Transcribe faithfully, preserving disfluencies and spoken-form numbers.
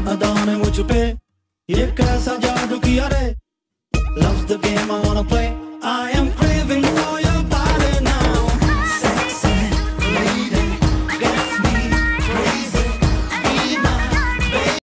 अदा ने मुझ पे ये कैसा जादू किया रे, loves the game I wanna play, I